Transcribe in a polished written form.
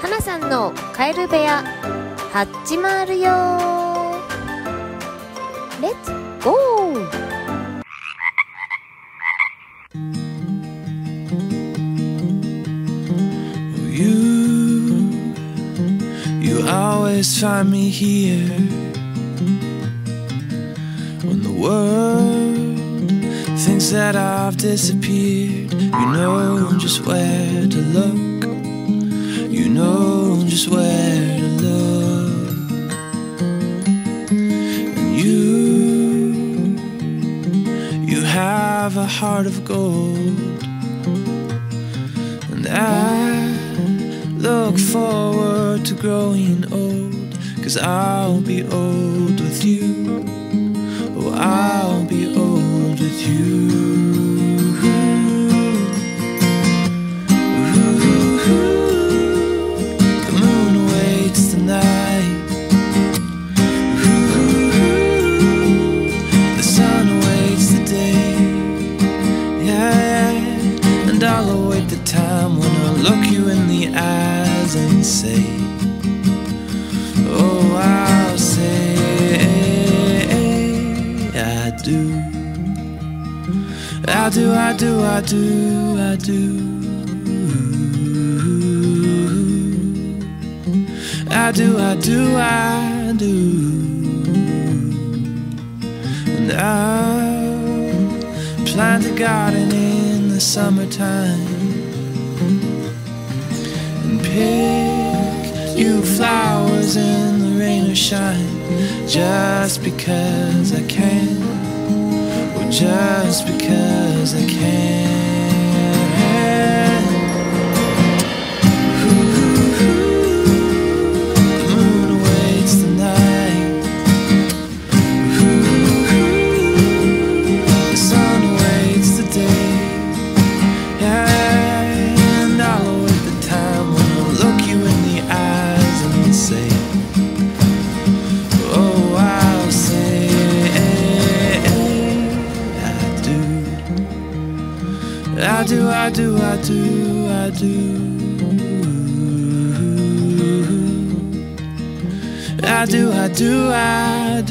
花さんのカエル部屋始まるよ。レッツゴー。 You always find me here when the world thinks that I've disappeared. You know just where to look. You know just where to look. And you have a heart of gold. And I look forward to growing old, 'cause I'll be old with you. Oh, I'll be old with you. The moon awaits the night. The sun awaits the day. Yeah, and I'll await the time when I'll look you in the eyes and say, oh, I'll say I do. I do, I do, I do, I do. I do, I do, I do. And I'll plant a garden in the summertime and pick you flowers in the rain or shine, just because I can. Just because I can. The moon awaits the night. The sun awaits the day. Yeah, and I'll await the time when I'll look you in the eyes and say, oh, I'll say I do, I do, I do, I do. I do, I do, I do.